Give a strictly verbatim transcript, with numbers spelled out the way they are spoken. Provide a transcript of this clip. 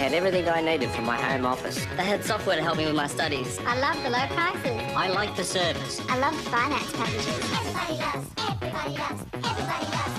had everything I needed for my home office. They had software to help me with my studies. I love the low prices. I like the service. I love the finance packages. Everybody does, everybody does, everybody does.